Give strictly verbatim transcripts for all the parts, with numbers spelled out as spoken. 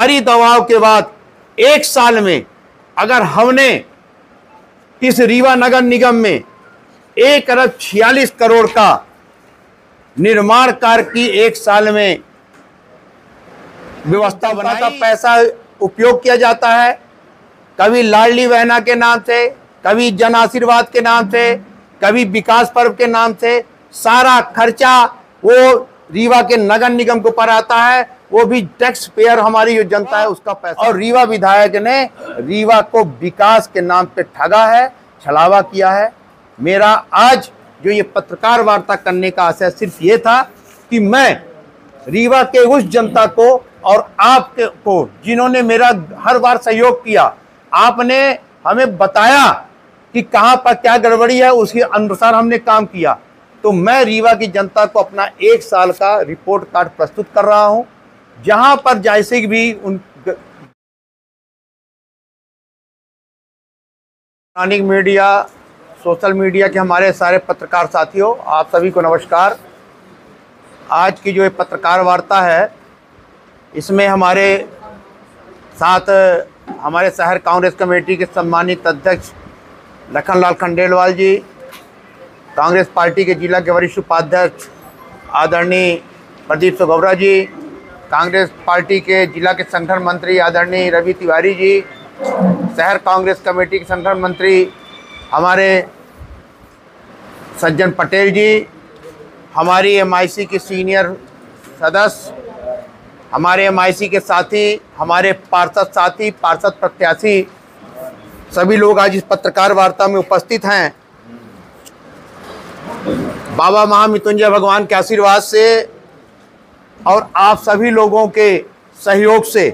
भारी दबाव के बाद एक साल में अगर हमने इस रीवा नगर निगम में एक अरब छियालीस करोड़ का निर्माण कार्य की एक साल में व्यवस्था बनाई, का पैसा उपयोग किया जाता है, कभी लाडली बहना के नाम से, कभी जन आशीर्वाद के नाम से, कभी विकास पर्व के नाम से, सारा खर्चा वो रीवा के नगर निगम के ऊपर आता है, वो भी टैक्स पेयर हमारी जो जनता है उसका पैसा। और रीवा विधायक ने रीवा को विकास के नाम पे ठगा है, छलावा किया है। मेरा आज जो ये पत्रकार वार्ता करने का आशय सिर्फ ये था कि मैं रीवा के उस जनता को और आपके को जिन्होंने मेरा हर बार सहयोग किया, आपने हमें बताया कि कहां पर क्या गड़बड़ी है, उसके अनुसार हमने काम किया। तो मैं रीवा की जनता को अपना एक साल का रिपोर्ट कार्ड प्रस्तुत कर रहा हूं, जहां पर जैसे भी उन इलेक्ट्रॉनिक मीडिया, सोशल मीडिया के हमारे सारे पत्रकार साथियों, आप सभी को नमस्कार। आज की जो ये पत्रकार वार्ता है, इसमें हमारे साथ हमारे शहर कांग्रेस कमेटी के सम्मानित अध्यक्ष लखनलाल खंडेलवाल जी, कांग्रेस पार्टी के जिला के वरिष्ठ उपाध्यक्ष आदरणीय प्रदीप सुगौरा जी, कांग्रेस पार्टी के जिला के संगठन मंत्री आदरणीय रवि तिवारी जी, शहर कांग्रेस कमेटी के संगठन मंत्री हमारे सज्जन पटेल जी, हमारी एमआईसी की सीनियर सदस्य, हमारे एमआईसी के साथी, हमारे पार्षद साथी, पार्षद प्रत्याशी, सभी लोग आज इस पत्रकार वार्ता में उपस्थित हैं। बाबा महामृत्युंजय भगवान के आशीर्वाद से और आप सभी लोगों के सहयोग से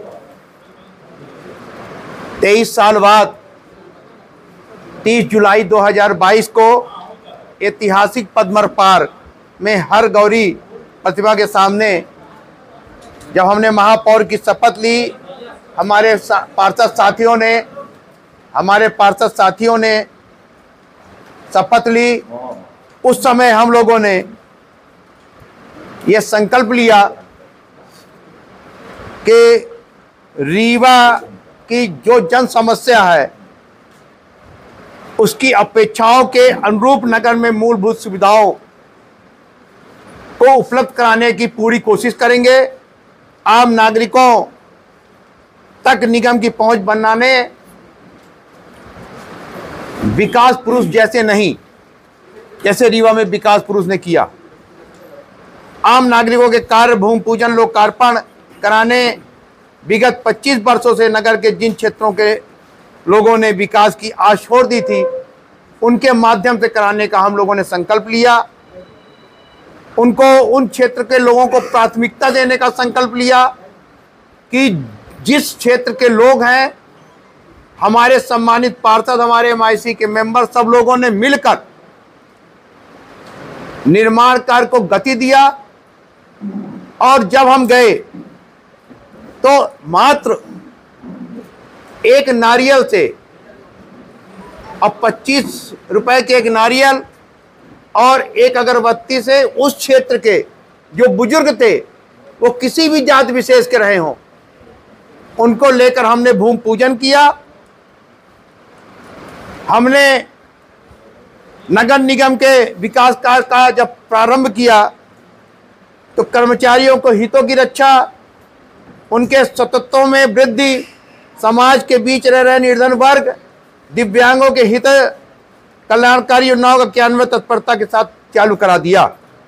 तेईस साल बाद तीस जुलाई दो हज़ार बाईस को ऐतिहासिक पद्मर पार्क में हर गौरी प्रतिमा के सामने जब हमने महापौर की शपथ ली, हमारे पार्षद साथियों ने हमारे पार्षद साथियों ने शपथ ली। उस समय हम लोगों ने यह संकल्प लिया कि रीवा की जो जन समस्या है उसकी अपेक्षाओं के अनुरूप नगर में मूलभूत सुविधाओं को उपलब्ध कराने की पूरी कोशिश करेंगे। आम नागरिकों तक निगम की पहुंच बनाने, विकास पुरुष जैसे नहीं, जैसे रीवा में विकास पुरुष ने किया, आम नागरिकों के कार्य भूमि पूजन लोकार्पण कराने, विगत पच्चीस वर्षों से नगर के जिन क्षेत्रों के लोगों ने विकास की आश छोड़ दी थी, उनके माध्यम से कराने का हम लोगों ने संकल्प लिया। उनको उन क्षेत्र के लोगों को प्राथमिकता देने का संकल्प लिया कि जिस क्षेत्र के लोग हैं, हमारे सम्मानित पार्षद, हमारे एमआईसी के मेंबर, सब लोगों ने मिलकर निर्माण कार्य को गति दिया। और जब हम गए तो मात्र एक नारियल से, अब पच्चीस रुपए के एक नारियल और एक अगरबत्ती से उस क्षेत्र के जो बुजुर्ग थे, वो किसी भी जात विशेष के रहे हों, उनको लेकर हमने भूमि पूजन किया। हमने नगर निगम के विकास कार्य का जब प्रारंभ किया तो कर्मचारियों को हितों की रक्षा, उनके सतत्वों में वृद्धि, समाज के बीच रह रहे निर्धन वर्ग, दिव्यांगों के हित कल्याणकारी योजनाओं का क्रियान्वयन तत्परता के साथ चालू करा दिया।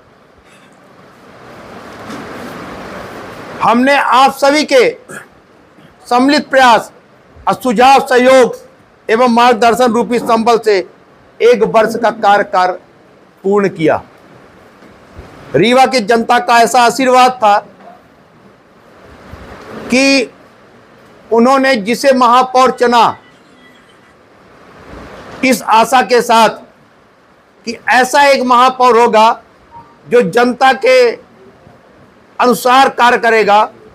हमने आप सभी के सम्मिलित प्रयास, सुझाव, सहयोग एवं मार्गदर्शन रूपी संबल से एक वर्ष का कार्यकाल पूर्ण किया। रीवा की जनता का ऐसा आशीर्वाद था कि उन्होंने जिसे महापौर चुना, इस आशा के साथ कि ऐसा एक महापौर होगा जो जनता के अनुसार कार्य करेगा।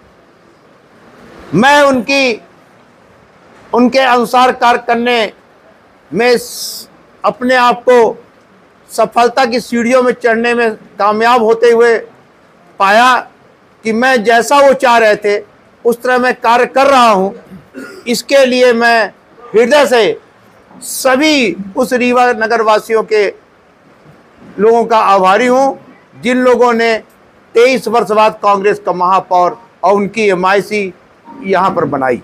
मैं उनकी उनके अनुसार कार्य करने में अपने आप को सफलता की सीढ़ियों में चढ़ने में कामयाब होते हुए पाया कि मैं जैसा वो चाह रहे थे उस तरह मैं कार्य कर रहा हूं, इसके लिए मैं हृदय से सभी उस रीवा नगर वासियों के लोगों का आभारी हूं जिन लोगों ने तेईस वर्ष बाद कांग्रेस का महापौर और उनकी एमआईसी यहां पर बनाई।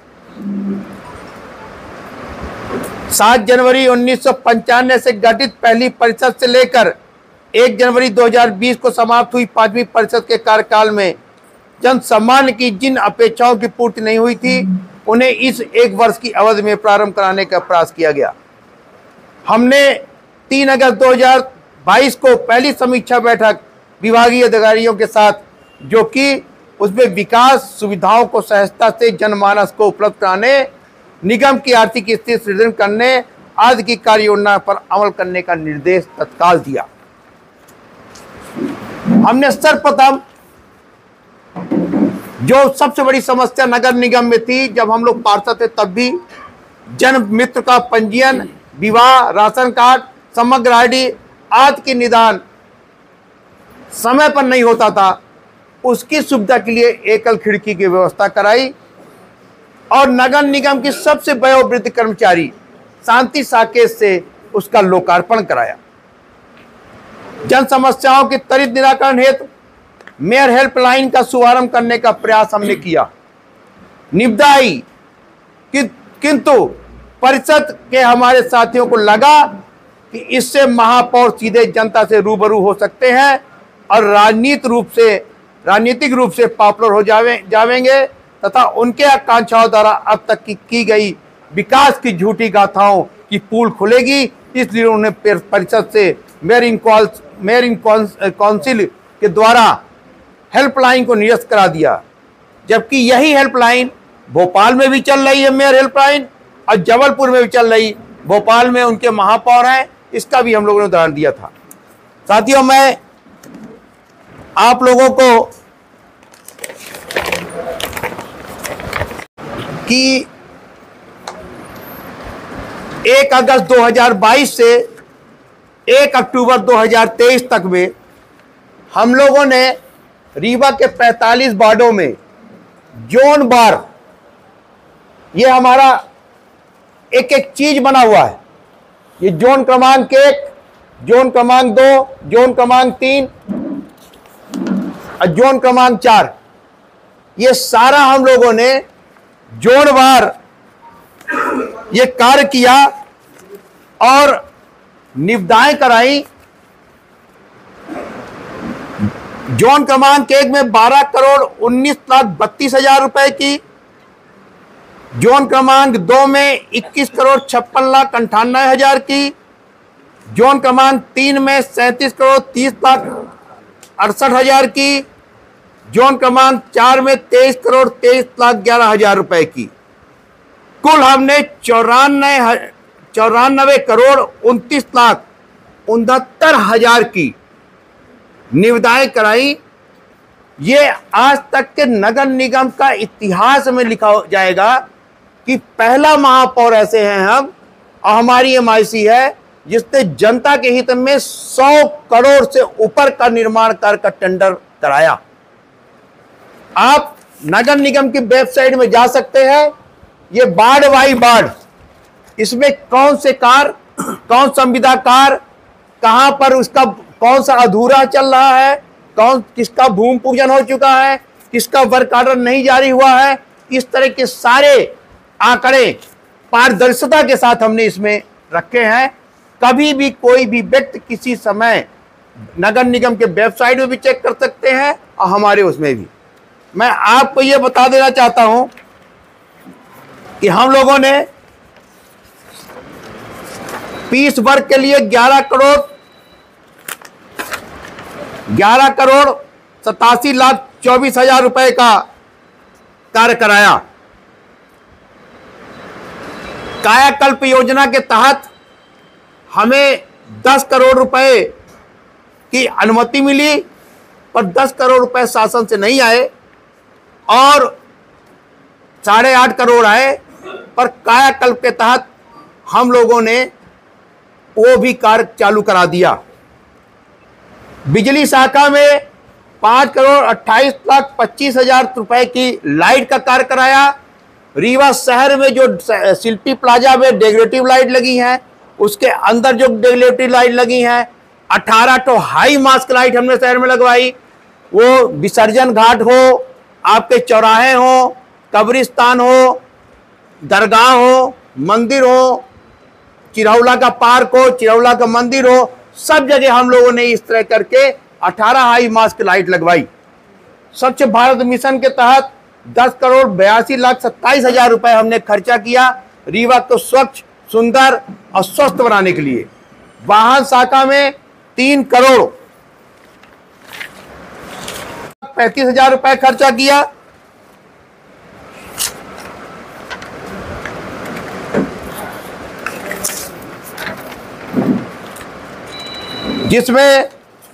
सात जनवरी उन्नीस सौ पंचानवे से गठित पहली परिषद से लेकर एक जनवरी दो हज़ार बीस को समाप्त हुई पांचवी परिषद के कार्यकाल में जन सामान्य की जिन अपेक्षाओं की पूर्ति नहीं हुई थी, उन्हें इस एक वर्ष की अवधि में प्रारंभ कराने का प्रयास किया गया। हमने तीन अगस्त दो हज़ार बाईस को पहली समीक्षा बैठक विभागीय अधिकारियों के साथ, जो कि उसमें विकास सुविधाओं को सहजता से जनमानस को उपलब्ध कराने, निगम की आर्थिक स्थिति सुदृढ़ करने आदि की कार्य योजना पर अमल करने का निर्देश तत्काल दिया। हमने सर्वप्रथम जो सबसे बड़ी समस्या नगर निगम में थी, जब हम लोग पार्षद थे तब भी जन मित्र का पंजीयन, विवाह, राशन कार्ड, समग्र आईडी आदि की निदान समय पर नहीं होता था, उसकी सुविधा के लिए एकल खिड़की की व्यवस्था कराई और नगर निगम की सबसे वयोवृद्ध कर्मचारी शांति साकेत से उसका लोकार्पण कराया। जन समस्याओं के त्वरित निराकरण हेतु मेयर हेल्पलाइन का शुभारंभ करने का प्रयास हमने किया। निविदा आई कि किंतु परिषद के हमारे साथियों को लगा कि इससे महापौर सीधे जनता से रूबरू हो सकते हैं और राजनीतिक रूप से राजनीतिक रूप से पॉपुलर हो जावे जावेंगे तथा उनके आकांक्षाओं द्वारा अब तक की, की गई विकास की झूठी गाथाओं की पुल खुलेगी। इसलिए उन्होंने परिषद से mayor in mayor in council के द्वारा हेल्पलाइन को निरस्त करा दिया, जबकि यही हेल्पलाइन भोपाल में भी चल रही है मेयर हेल्पलाइन और जबलपुर में भी चल रही। भोपाल में उनके महापौर हैं, इसका भी हम लोगों ने उदाहरण दिया था। साथियों, मैं आप लोगों को कि एक अगस्त दो हज़ार बाईस से एक अक्टूबर दो हज़ार तेईस तक में हम लोगों ने रीवा के पैंतालीस वार्डों में जोन बार, ये हमारा एक एक चीज बना हुआ है। ये जोन क्रमांक एक, जोन क्रमांक दो, जोन क्रमांक तीन और जोन क्रमांक चार, ये सारा हम लोगों ने जोन बार ये कार्य किया और निविदाएं कराई। जोन क्रमांक एक में बारह करोड़ उन्नीस लाख बत्तीस हजार रुपए की, जोन क्रमांक दो में इक्कीस करोड़ छप्पन लाख अंठानवे हजार की, जोन क्रमांक तीन में सैंतीस करोड़ तीस लाख अड़सठ हजार की, जोन क्रमांक चार में तेईस करोड़ तेईस लाख ग्यारह हजार रुपए की। कुल हमने चौरानवे चौरानवे करोड़ उनतीस लाख उनहत्तर हजार की निविदाएं कराई। ये आज तक के नगर निगम का इतिहास में लिखा जाएगा कि पहला महापौर ऐसे हैं हम और हमारी एमआईसी है जिसने जनता के हित में सौ करोड़ से ऊपर का निर्माण कार्य का टेंडर कराया। आप नगर निगम की वेबसाइट में जा सकते हैं, ये वार्ड बाई वार्ड, इसमें कौन से कार्य, कौन संविदा कार्य, कहां पर उसका कौन सा अधूरा चल रहा है, कौन किसका भूमि पूजन हो चुका है, किसका वर्क ऑर्डर नहीं जारी हुआ है, इस तरह के सारे आंकड़े पारदर्शिता के साथ हमने इसमें रखे हैं। कभी भी कोई भी व्यक्ति किसी समय नगर निगम के वेबसाइट में भी चेक कर सकते हैं और हमारे उसमें भी। मैं आपको यह बता देना चाहता हूं कि हम लोगों ने पीस वर्ग के लिए ग्यारह करोड़ ग्यारह करोड़ सतासी लाख चौबीस हजार रुपए का कार्य कराया। कायाकल्प योजना के तहत हमें दस करोड़ रुपए की अनुमति मिली, पर दस करोड़ रुपए शासन से नहीं आए और साढ़े आठ करोड़ आए, पर कायाकल्प के तहत हम लोगों ने वो भी कार्य चालू करा दिया। बिजली शाखा में पांच करोड़ अट्ठाईस लाख पच्चीस हजार रुपए की लाइट का कार्य कराया। रीवा शहर में जो शिल्पी प्लाजा में डेकोरेटिव लाइट लगी हैं, उसके अंदर जो डेकोरेटिव लाइट लगी हैं, अठारह तो हाई मास्क लाइट हमने शहर में लगवाई। वो विसर्जन घाट हो, आपके चौराहे हो, कब्रिस्तान हो, दरगाह हो, मंदिर हो, चिरौला का पार्क हो, चिरौला का मंदिर हो, सब जगह हम लोगों ने इस तरह करके अठारह हाई मास्क लाइट लगवाई। स्वच्छ भारत मिशन के तहत दस करोड़ बयासी लाख सत्ताईस हजार रुपए हमने खर्चा किया रीवा को स्वच्छ, सुंदर और स्वस्थ बनाने के लिए। वाहन शाखा में तीन करोड़ पैंतीस हजार रुपए खर्चा किया। जिसमें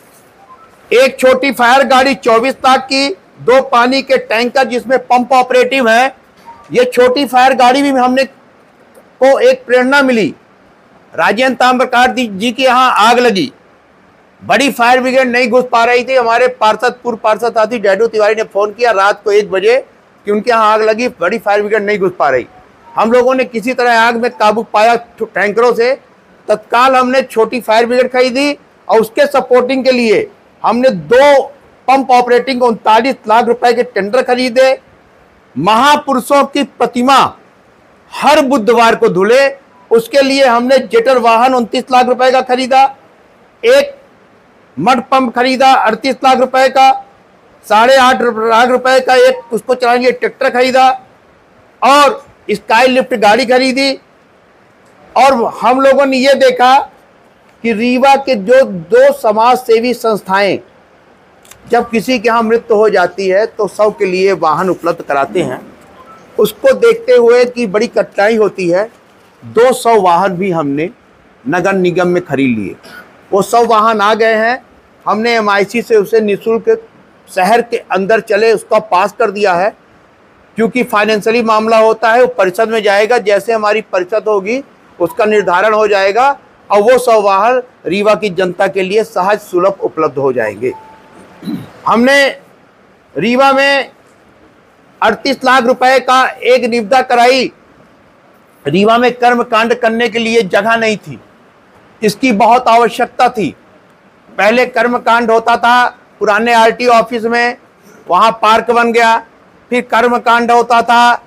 एक छोटी फायर गाड़ी चौबीस लाख की, दो पानी के टैंकर जिसमें पंप ऑपरेटिव है। ये छोटी फायर गाड़ी भी हमने को एक प्रेरणा मिली। राजेंद्र ताम्रकार जी के यहाँ आग लगी, बड़ी फायर ब्रिगेड नहीं घुस पा रही थी। हमारे पार्षद पूर्व पार्षद साथी डैडू तिवारी ने फोन किया रात को एक बजे कि उनके यहाँ आग लगी, बड़ी फायर ब्रिगेड नहीं घुस पा रही। हम लोगों ने किसी तरह आग में काबू पाया टैंकरों से। तत्काल हमने छोटी फायर ब्रिगेड खरीदी और उसके सपोर्टिंग के लिए हमने दो पंप ऑपरेटिंग उनतालीस लाख रुपए के टेंडर खरीदे। महापुरुषों की प्रतिमा हर बुधवार को धुले, उसके लिए हमने जेटर वाहन उनतीस लाख रुपए का खरीदा। एक मड पंप खरीदा अड़तीस लाख रुपए का। साढ़े आठ लाख रुपए का एक उसको चलाने ट्रैक्टर खरीदा और स्काई लिफ्ट गाड़ी खरीदी। और हम लोगों ने ये देखा कि रीवा के जो दो समाज सेवी संस्थाएं जब किसी के यहाँ मृत्यु हो जाती है तो सब के लिए वाहन उपलब्ध कराते हैं। उसको देखते हुए कि बड़ी कठिनाई होती है, दो सौ वाहन भी हमने नगर निगम में खरीद लिए। वो सौ वाहन आ गए हैं। हमने एम आई सी से उसे निःशुल्क शहर के अंदर चले उसका पास कर दिया है। क्योंकि फाइनेंशियली मामला होता है, वो परिषद में जाएगा। जैसे हमारी परिषद होगी उसका निर्धारण हो जाएगा और वो सौ वाहन रीवा की जनता के लिए सहज सुलभ उपलब्ध हो जाएंगे। हमने रीवा में अड़तीस लाख रुपए का एक निविदा कराई। रीवा में कर्मकांड करने के लिए जगह नहीं थी, इसकी बहुत आवश्यकता थी। पहले कर्मकांड होता था पुराने आर टी ओ ऑफिस में, वहाँ पार्क बन गया। फिर कर्मकांड होता था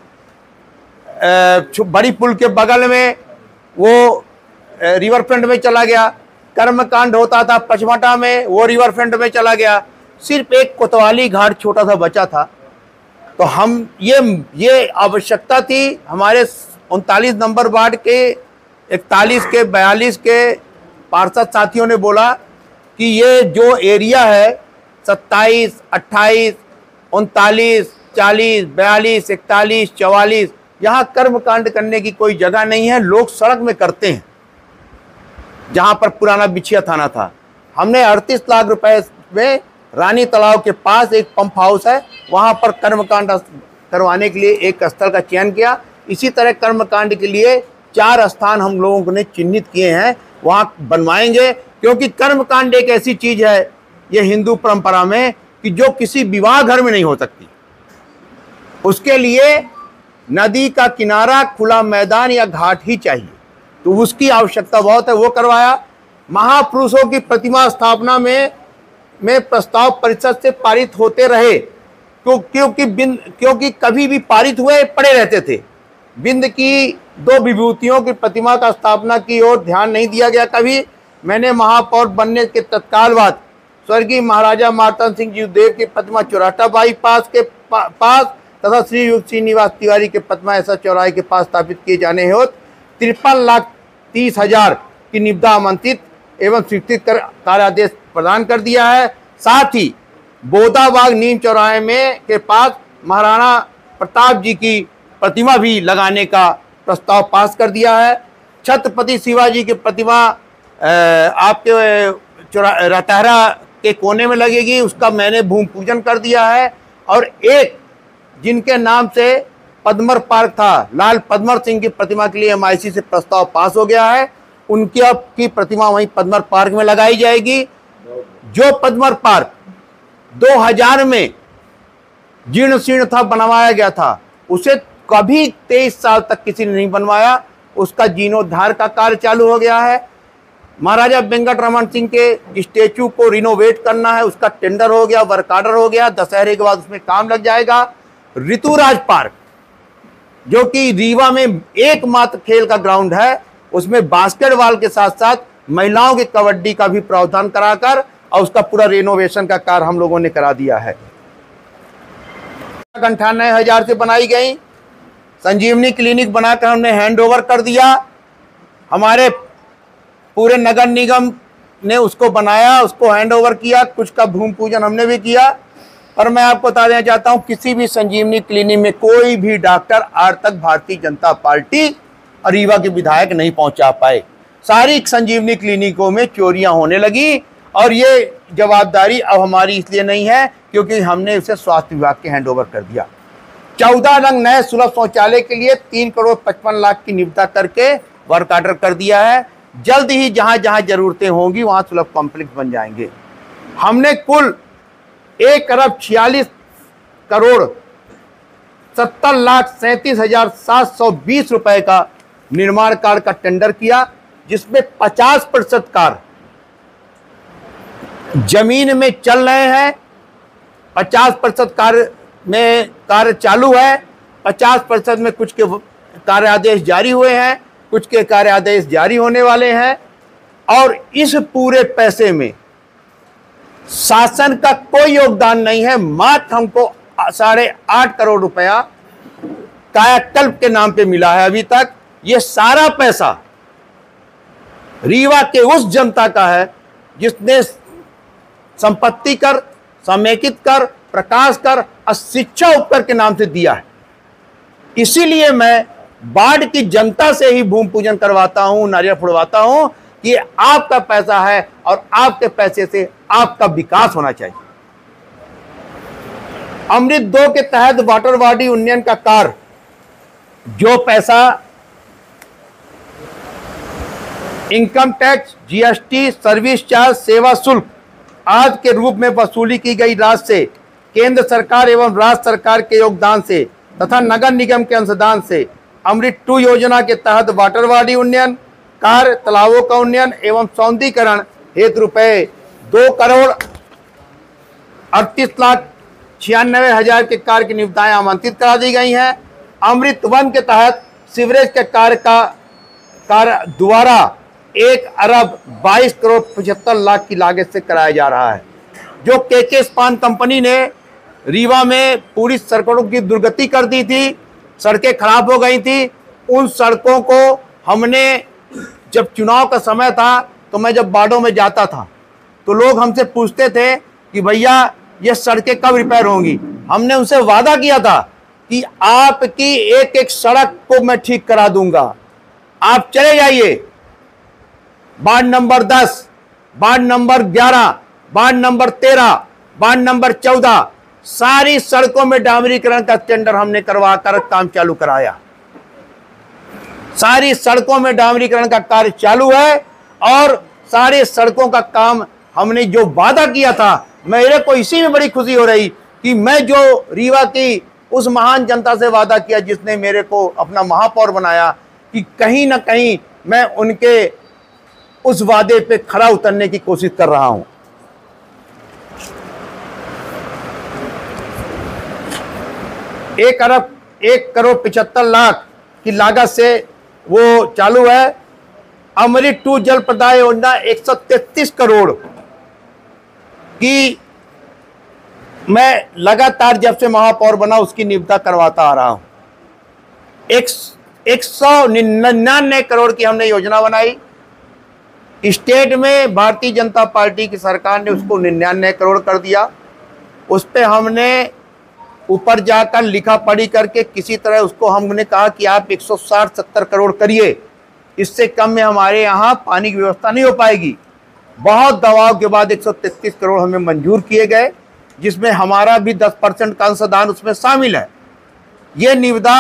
बड़ी पुल के बगल में, वो रिवर फ्रंट में चला गया। कर्मकांड होता था पचमटा में, वो रिवर फ्रंट में चला गया। सिर्फ एक कोतवाली घाट छोटा सा बचा था। तो हम ये ये आवश्यकता थी। हमारे उनतालीस नंबर वार्ड के इकतालीस के बयालीस के पार्षद साथियों ने बोला कि ये जो एरिया है सत्ताईस, अट्ठाईस, उनतालीस, चालीस, बयालीस, इकतालीस, चवालीस, यहाँ कर्मकांड करने की कोई जगह नहीं है। लोग सड़क में करते हैं, जहाँ पर पुराना बिछिया थाना था। हमने अड़तीस लाख रुपए में रानी तालाब के पास एक पंप हाउस है, वहाँ पर कर्मकांड करवाने के लिए एक स्थल का चयन किया। इसी तरह कर्मकांड के लिए चार स्थान हम लोगों ने चिन्हित किए हैं, वहाँ बनवाएंगे। क्योंकि कर्मकांड एक ऐसी चीज है ये हिंदू परंपरा में कि जो किसी विवाह घर में नहीं हो सकती। उसके लिए नदी का किनारा, खुला मैदान या घाट ही चाहिए, तो उसकी आवश्यकता बहुत है, वो करवाया। महापुरुषों की प्रतिमा स्थापना में में प्रस्ताव परिषद से पारित होते रहे, क्यों क्योंकि बिंद क्योंकि कभी भी पारित हुए पड़े रहते थे। बिंद की दो विभूतियों की प्रतिमा का स्थापना की ओर ध्यान नहीं दिया गया कभी। मैंने महापौर बनने के तत्काल बाद स्वर्गीय महाराजा मार्तंड सिंह जी देव की प्रतिमा चौराटा बाईपास के पा, पास तथा श्री युग श्रीनिवास तिवारी के प्रतिमा ऐसा चौराहे के पास स्थापित किए जाने हेतु तिरपन लाख तीस हजार की निविदा आमंत्रित एवं स्वीकृत कर कार्यादेश प्रदान कर दिया है। साथ ही बोदाबाग नीम चौराहे में के पास महाराणा प्रताप जी की प्रतिमा भी लगाने का प्रस्ताव पास कर दिया है। छत्रपति शिवाजी की प्रतिमा आपके रतहरा के कोने में लगेगी, उसका मैंने भूमि पूजन कर दिया है। और एक जिनके नाम से पद्मर पार्क था, लाल पद्मर सिंह की प्रतिमा के लिए एम आई सी से प्रस्ताव पास हो गया है, उनकी अब की प्रतिमा वहीं पद्मर पार्क में लगाई जाएगी। जो पद्मर पार्क दो हज़ार में जीर्ण शीर्ण था, बनवाया गया था, उसे कभी तेईस साल तक किसी ने नहीं बनवाया। उसका जीर्णोद्धार का कार्य चालू हो गया है। महाराजा वेंकट रमन सिंह के स्टेचू को रिनोवेट करना है, उसका टेंडर हो गया, वर्क ऑर्डर हो गया, दशहरे के बाद उसमें काम लग जाएगा। ऋतुराज पार्क जो कि रीवा में एकमात्र खेल का ग्राउंड है, उसमें बास्केटबॉल के साथ साथ महिलाओं की कबड्डी का भी प्रावधान कराकर और उसका पूरा रेनोवेशन का कार्य हम लोगों ने करा दिया है। अंठानवे हजार से बनाई गई संजीवनी क्लिनिक बनाकर हमने हैंड ओवर कर दिया। हमारे पूरे नगर निगम ने उसको बनाया, उसको हैंड ओवर किया, कुछ का भूमि पूजन हमने भी किया। और मैं आपको बता देना चाहता हूं, किसी भी संजीवनी क्लिनिक में कोई भी डॉक्टर आज तक भारतीय जनता पार्टी और रीवा के विधायक नहीं पहुंचा पाए। सारी संजीवनी क्लिनिकों में चोरियां होने लगी और ये जवाबदारी अब हमारी इसलिए नहीं है क्योंकि हमने उसे स्वास्थ्य विभाग के हैंड ओवर कर दिया। चौदह रंग नए सुलभ शौचालय के लिए तीन करोड़ पचपन लाख की निविदा करके वर्क ऑर्डर कर दिया है। जल्द ही जहां जहां जरूरतें होंगी वहां सुलभ कॉम्प्लेक्स बन जाएंगे। हमने कुल एक अरब छियालीस करोड़ सत्तर लाख सैंतीस हजार सात सौ बीस रुपए का निर्माण कार्य का टेंडर किया, जिसमें पचास प्रतिशत कार्य जमीन में चल रहे हैं, पचास प्रतिशत कार्य में कार्य चालू है, पचास प्रतिशत में कुछ के कार्य आदेश जारी हुए हैं, कुछ के कार्य आदेश जारी होने वाले हैं। और इस पूरे पैसे में शासन का कोई योगदान नहीं है। मात्र हमको साढ़े आठ करोड़ रुपया कायाकल्प के नाम पे मिला है अभी तक। ये सारा पैसा रीवा के उस जनता का है जिसने संपत्ति कर, समेकित कर, प्रकाश कर और शिक्षा उपकर के नाम से दिया है। इसीलिए मैं बाढ़ की जनता से ही भूमि पूजन करवाता हूं, नारियल फुड़वाता हूं कि आपका पैसा है और आपके पैसे से आपका विकास होना चाहिए। अमृत दो के तहत वाटर बॉडी उन्नयन का कार्य, जो पैसा income tax, GST, service charge, सेवा शुल्क आज के रूप में वसूली की गई राशि से केंद्र सरकार एवं राज्य सरकार के योगदान से तथा नगर निगम के अंशदान से अमृत टू योजना के तहत वाटर बॉडी उन्नयन कार्य, तालाबों का उन्नयन एवं सौंदर्यीकरण हेतु रुपए दो करोड़ अड़तीस लाख छियानवे हजार के कार्य की निविदाएं आमंत्रित करा दी गई हैं। अमृत वन के तहत सीवरेज के कार्य का कार्य द्वारा एक अरब बाईस करोड़ पचहत्तर लाख की लागत से कराया जा रहा है। जो के के स्पान कंपनी ने रीवा में पूरी सड़कों की दुर्गति कर दी थी, सड़कें खराब हो गई थी, उन सड़कों को हमने, जब चुनाव का समय था तो मैं जब बाड़ों में जाता था तो लोग हमसे पूछते थे कि भैया ये सड़कें कब रिपेयर होंगी। हमने उनसे वादा किया था कि आपकी एक एक सड़क को मैं ठीक करा दूंगा, आप चले जाइए। वार्ड नंबर दस, वार्ड नंबर ग्यारह, वार्ड नंबर तेरह, वार्ड नंबर चौदह, सारी सड़कों में डामरीकरण का टेंडर हमने करवा कर काम चालू कराया। सारी सड़कों में डामरीकरण का कार्य चालू है और सारी सड़कों का काम हमने जो वादा किया था, मेरे को इसी में बड़ी खुशी हो रही कि मैं जो रीवा की उस महान जनता से वादा किया जिसने मेरे को अपना महापौर बनाया, कि कहीं ना कहीं मैं उनके उस वादे पे खरा उतरने की कोशिश कर रहा हूं। एक अरब एक करोड़ पिछहत्तर लाख की लागत से वो चालू है। अमृत टू जल प्रदाय योजना एक सौ तैतीस करोड़ की मैं लगातार जब से महापौर बना उसकी निविदा करवाता आ रहा हूं। एक एक सौ निन्यानवे करोड़ की हमने योजना बनाई। स्टेट में भारतीय जनता पार्टी की सरकार ने उसको निन्यानवे करोड़ कर दिया। उस पर हमने ऊपर जाकर लिखा पढ़ी करके किसी तरह उसको हमने कहा कि आप एक सौ साठ सत्तर करोड़ करिए, इससे कम में हमारे यहाँ पानी की व्यवस्था नहीं हो पाएगी। बहुत दबाव के बाद एक सौ तैंतीस करोड़ हमें मंजूर किए गए, जिसमें हमारा भी दस परसेंट का अंशदान उसमें शामिल है। ये निविदा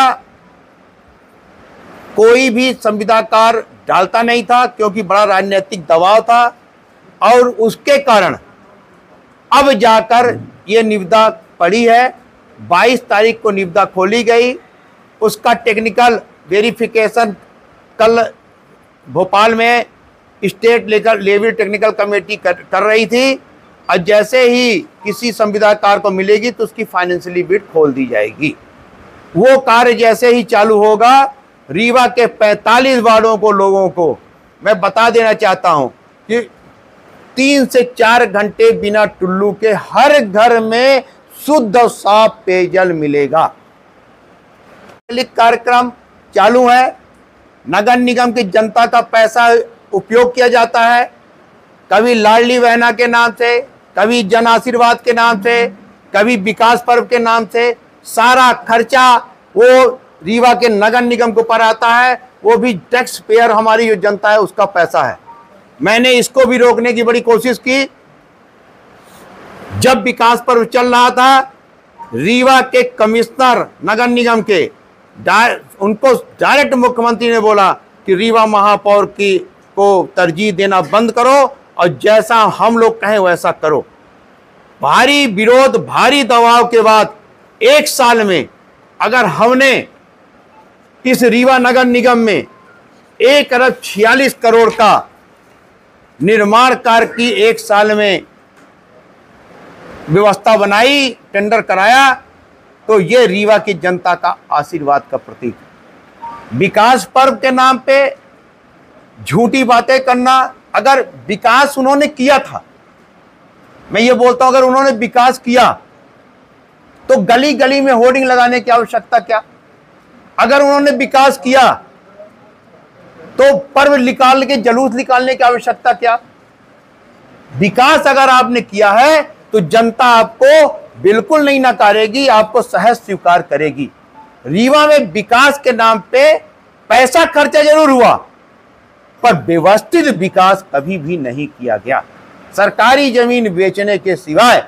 कोई भी संविदाकार डालता नहीं था क्योंकि बड़ा राजनीतिक दबाव था और उसके कारण अब जाकर ये निविदा पड़ी है, बाईस तारीख को निविदा खोली गई। उसका टेक्निकल वेरिफिकेशन कल भोपाल में स्टेट लेवल टेक्निकल कमेटी कर, कर रही थी, और जैसे ही किसी संविदाकार को मिलेगी तो उसकी फाइनेंशियली बिड खोल दी जाएगी। वो कार्य जैसे ही चालू होगा, रीवा के पैंतालीस वार्डों को लोगों को मैं बता देना चाहता हूं कि तीन से चार घंटे बिना टुल्लू के हर घर में शुद्ध और साफ पेयजल मिलेगा। कार्यक्रम चालू है। नगर निगम की जनता का पैसा उपयोग किया जाता है, कभी लाडली बहना के नाम से, कभी जन आशीर्वाद के नाम से, कभी विकास पर्व के नाम से। सारा खर्चा वो रीवा के नगर निगम के ऊपर आता है, वो भी टैक्स पेयर हमारी जो जनता है उसका पैसा है। मैंने इसको भी रोकने की बड़ी कोशिश की। जब विकास पर्व चल रहा था, रीवा के कमिश्नर नगर निगम के उनको डायरेक्ट मुख्यमंत्री ने बोला कि रीवा महापौर की को तरजीह देना बंद करो और जैसा हम लोग कहें वैसा करो। भारी विरोध, भारी दबाव के बाद एक साल में अगर हमने इस रीवा नगर निगम में एक अरब छियालीस करोड़ का निर्माण कार्य की एक साल में व्यवस्था बनाई, टेंडर कराया, तो ये रीवा की जनता का आशीर्वाद का प्रतीक है। विकास पर्व के नाम पे झूठी बातें करना, अगर विकास उन्होंने किया था, मैं ये बोलता हूं अगर उन्होंने विकास किया तो गली गली में होर्डिंग लगाने की आवश्यकता क्या? अगर उन्होंने विकास किया तो पर्व निकाल के जुलूस निकालने की आवश्यकता क्या? विकास अगर आपने किया है तो जनता आपको बिल्कुल नहीं नकारेगी, आपको सहज स्वीकार करेगी। रीवा में विकास के नाम पे पैसा खर्चा जरूर हुआ, पर व्यवस्थित विकास कभी भी नहीं किया गया। सरकारी जमीन बेचने के सिवाय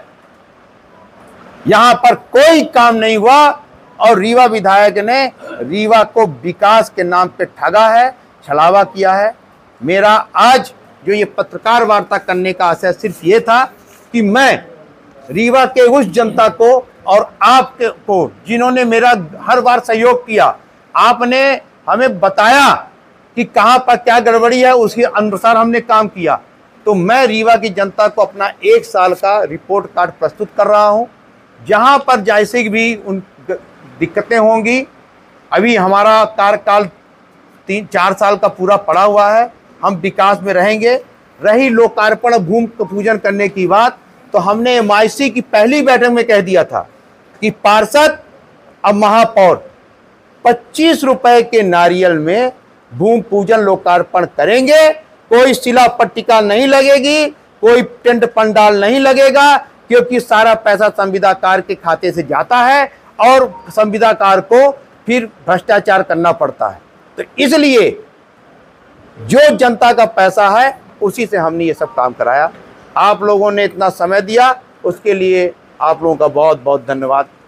यहां पर कोई काम नहीं हुआ, और रीवा विधायक ने रीवा को विकास के नाम पे ठगा है, छलावा किया है। मेरा आज जो ये पत्रकार वार्ता करने का आशय सिर्फ ये था कि मैं रीवा के उस जनता को और आपके को जिन्होंने मेरा हर बार सहयोग किया, आपने हमें बताया कि कहां पर क्या गड़बड़ी है, उसके अनुसार हमने काम किया, तो मैं रीवा की जनता को अपना एक साल का रिपोर्ट कार्ड प्रस्तुत कर रहा हूं। जहां पर जैसे भी उन दिक्कतें होंगी, अभी हमारा कार्यकाल तीन चार साल का पूरा पड़ा हुआ है, हम विकास में रहेंगे। रही लोकार्पण भूमि पूजन करने की बात, तो हमने एम आई सी की पहली बैठक में कह दिया था कि पार्षद अब महापौर पच्चीस रुपए के नारियल में भूमि पूजन लोकार्पण करेंगे। कोई शिला पट्टिका नहीं लगेगी, कोई टेंट पंडाल नहीं लगेगा, क्योंकि सारा पैसा संविदाकार के खाते से जाता है और संविदाकार को फिर भ्रष्टाचार करना पड़ता है। तो इसलिए जो जनता का पैसा है उसी से हमने ये सब काम कराया। आप लोगों ने इतना समय दिया, उसके लिए आप लोगों का बहुत बहुत धन्यवाद।